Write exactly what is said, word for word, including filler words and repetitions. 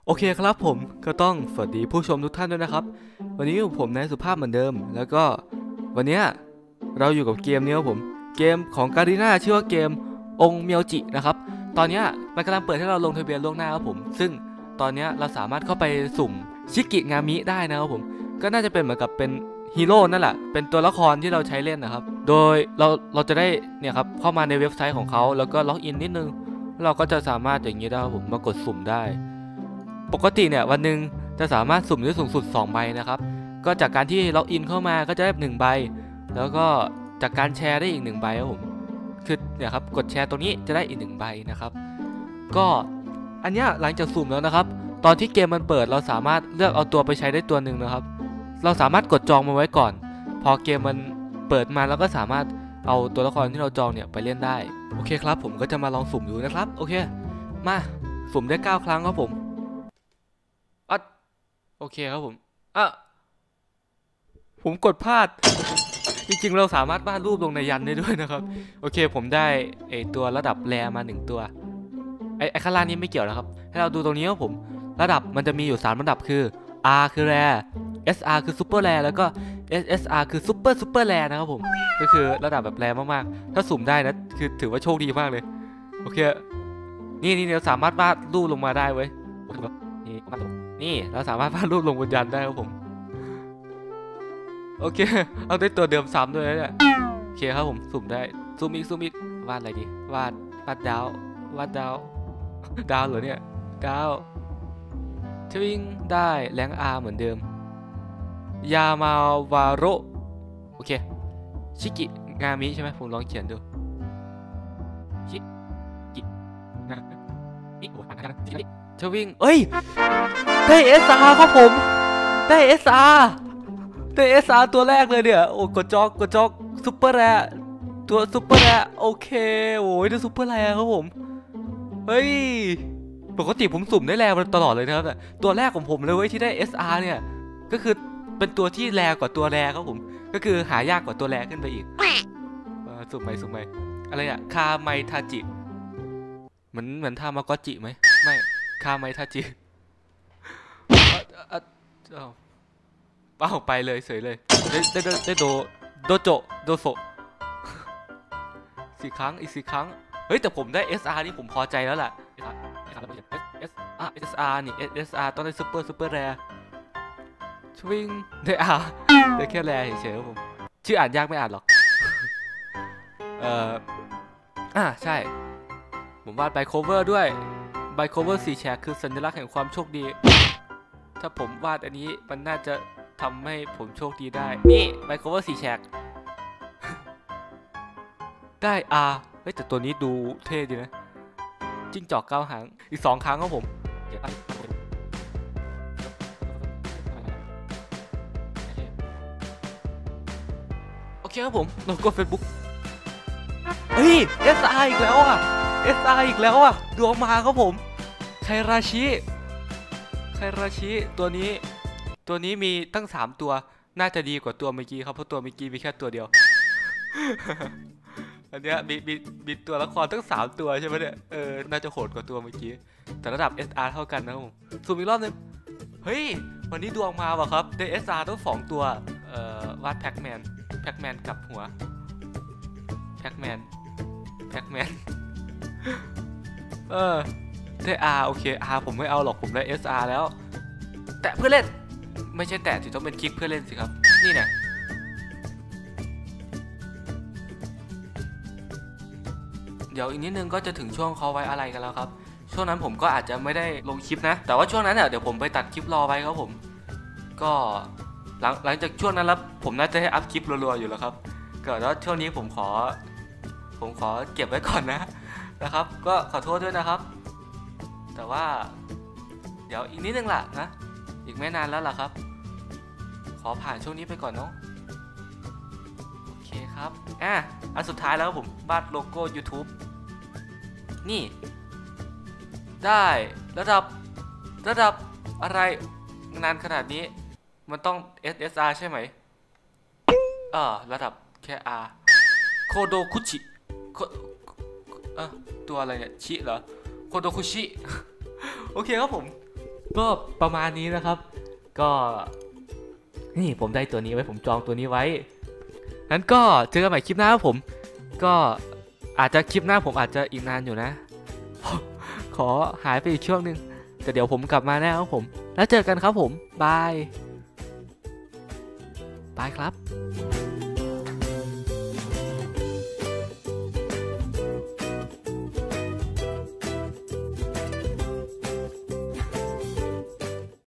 โอเคครับผมก็ต้องสวัสดีผู้ชมทุกท่านด้วยนะครับวันนี้ผมนายสุภาพเหมือนเดิมแล้วก็วันนี้เราอยู่กับเกมนี้ครับผมเกมของการีน่าชื่อว่าเกมองค์เมียวจินะครับตอนนี้มันกำลังเปิดให้เราลงทะเบียนล่วงหน้าครับผมซึ่งตอนนี้เราสามารถเข้าไปสุ่มชิกิงามิได้นะครับผมก็น่าจะเป็นเหมือนกับเป็นฮีโร่นั่นแหละเป็นตัวละครที่เราใช้เล่นนะครับโดยเราเราจะได้เนี่ยครับเข้ามาในเว็บไซต์ของเขาแล้วก็ล็อกอินนิดนึงเราก็จะสามารถอย่างนี้ได้ครับผมมากดสุ่มได้ปกติเนี่ยวันหนึ่งจะสามารถสุ่มได้สูงสุดสองใบนะครับก็จากการที่ล็อกอินเข้ามาก็จะได้หนึ่งใบแล้วก็จากการแชร์ได้อีกหนึ่งใบครับผมคือเนี่ยครับกดแชร์ตรงนี้จะได้อีกหนึ่งใบนะครับก็อันเนี้ยหลังจากสุ่มแล้วนะครับตอนที่เกมมันเปิดเราสามารถเลือกเอาตัวไปใช้ได้ตัวหนึ่งนะครับเราสามารถกดจองมาไว้ก่อนพอเกมมันเปิดมาเราก็สามารถเอาตัวละครที่เราจองเนี่ยไปเล่นได้โอเคครับผมก็จะมาลองสุ่มดูนะครับโอเคมาสุ่มได้เก้าครั้งครับผมอ่ะโอเคครับผมอ่ะผมกดพลาดจริงๆเราสามารถวาดรูปลงในยันได้ด้วยนะครับโอเคผมได้ไอตัวระดับแรมาหนึ่งตัวไอไอข้างล่างนี้ไม่เกี่ยวนะครับให้เราดูตรงนี้ครับผมระดับมันจะมีอยู่สามระดับคือ R คือ Rare เอส อาร์ คือ Super Rare แล้วก็ เอส เอส อาร์ คือ Super Super Rare นะครับผมก็คือระดับแบบแรมากๆถ้าสุ่มได้นะคือถือว่าโชคดีมากเลยโอเคนี่นี่เราสามารถวาดรูปลงมาได้เว้ยนี่นี่เราสามารถวาดรูปลงบนยันได้ครับผมโอเคเอาได้ตัวเดิมซ้ำด้วยนะเนี่ยโอเคครับผมสุ่มได้ซูมอีกซูมอีกวาดอะไรดีวาดวาดดาววาดดาวดาวเหรอเนี่ยดาวทวิงได้แรงอาร์เหมือนเดิมยามาวาโรโอเคชิกิงามิใช่ไหมผมลองเขียนดูชิกิงามิโอ้ยทวิงเอ้ยได้ เอส อาร์ ครับผมได้ เอส อาร์ ได้ เอส อาร์ ตัวแรกเลยเนี่ยโอ้กดจอกกดจอกซุปเปอร์แรร์ตัวซุปเปอร์แรร์โอเคโอ้ยได้ซุปเปอร์แรร์ครับผมเฮ้ยปกติผมสุ่มได้แรร์มาตลอดเลยนะครับตัวแรกของผมเลยเว้ยที่ได้ เอส อาร์ เนี่ยก็คือเป็นตัวที่แรกว่าตัวแรครับผมก็คือหายากกว่าตัวแรขึ้นไปอีกสุ่มไหมสุ่มไหมอะไรอะคาไมทาจิเหมือนเหมือนทามากอจิไหมไม่คาไมทาจิเป้าไปเลยเฉยเลยได้ได้ได้โดโดโจโดโซสี่ครั้งอีกสี่ครั้งเฮ้ยแต่ผมได้ เอส อาร์ นี่ผมพอใจแล้วล่ะ เอส อาร์ เอส อาร์ นี่ เอส อาร์ ต้องได้ซูเปอร์ซูเปอร์แรร์ชวิงได้ R ได้แค่แรร์เฉยๆครับผมชื่ออ่านยากไม่อ่านหรอกเอ่ออ่าใช่ผมวาดใบโคเวอร์ด้วยใบโคเวอร์สี่แฉกคือสัญลักษณ์แห่งความโชคดีถ้าผมวาดอันนี้มันน่าจะทำให้ผมโชคดีได้นี่ไมโครเวอร์สี่แฉกได้ R เฮ้ยแต่ตัวนี้ดูเท่ดีนะจิ้งจอกเก้าหางอีกสองครั้งครับผมโอเคครับผมโลโก้ Facebook เฮ้ย เอส อาร์ อีกแล้วอ่ะ เอส อาร์ อีกแล้วอ่ะดวงมาครับผมไคราชิไคราชิตัวนี้ตัวนี้มีตั้งสามตัวน่าจะดีกว่าตัวเมื่อกี้ครับเพราะตัวเมื่อกี้มีแค่ตัวเดียว อันเนี้ยมีมีมีตัวละครตั้งสามตัวใช่ไหมเนี่ยเออน่าจะโหดกว่าตัวเมื่อกี้แต่ระดับ เอส อาร์ เท่ากันนะครับผมสุ่มอีกรอบนึงเฮ้ยวันนี้ดวงมาว่ะครับได้ เอส อาร์ ต้องสองตัวเอ่อวาดแพ็กแมนแพ็กแมนกับหัวแพ็กแมนแพ็กแมนเออได้ R โอเค R ผมไม่เอาหรอกผมได้ เอส อาร์ แล้วแตะเพื่อเล่นไม่ใช่แตะสิต้องเป็นคลิกเพื่อเล่นสิครับนี่เนี่ยเดี๋ยวอีกนิดนึงก็จะถึงช่วงเขาไว้อะไรกันแล้วครับช่วงนั้นผมก็อาจจะไม่ได้ลงคลิปนะแต่ว่าช่วงนั้นเนี่ยเดี๋ยวผมไปตัดคลิปรอไว้ครับผมก็หลังหลังจากช่วงนั้นแล้วผมน่าจะให้อัพคลิปรัวๆอยู่แล้วครับเกิดว่าช่วงนี้ผมขอผมขอเก็บไว้ก่อนนะนะครับก็ขอโทษด้วยนะครับแต่ว่าเดี๋ยวอีกนิดนึงล่ะนะอีกไม่นานแล้วล่ะครับขอผ่านช่วงนี้ไปก่อนเนาะโอเคครับอ่ะอันสุดท้ายแล้วผมวาดโลโก้ YouTube นี่ได้ระดับระดับอะไรนานขนาดนี้มันต้อง เอส เอส อาร์ ใช่ไหมเออระดับแค่ R โคโดคุชิเออตัวอะไรเนี่ยชิเหรอโคโดคุชิโอเคครับผมก็ประมาณนี้นะครับก็นี่ผมได้ตัวนี้ไว้ผมจองตัวนี้ไว้งั้นก็เจอกันใหม่คลิปหน้าครับผมก็อาจจะคลิปหน้าผมอาจจะอีกนานอยู่นะ ขอหายไปอีกช่วงหนึ่งแต่เดี๋ยวผมกลับมาแน่ครับผมแล้วเจอกันครับผมบายบายครับ